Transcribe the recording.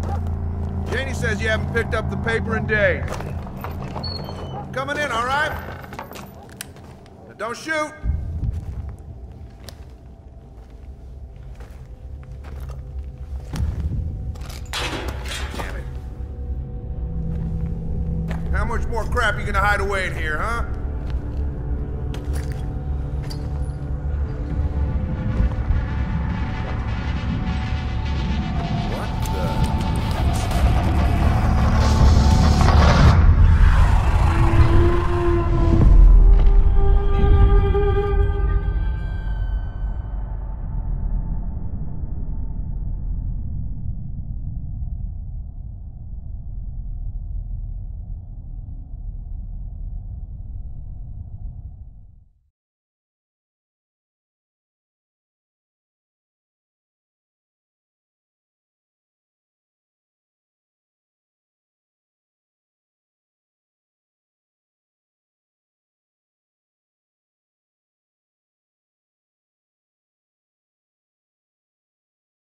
Janie says you haven't picked up the paper in days. Coming in, all right? Now don't shoot. Damn it. How much more crap you gonna hide away in here, huh?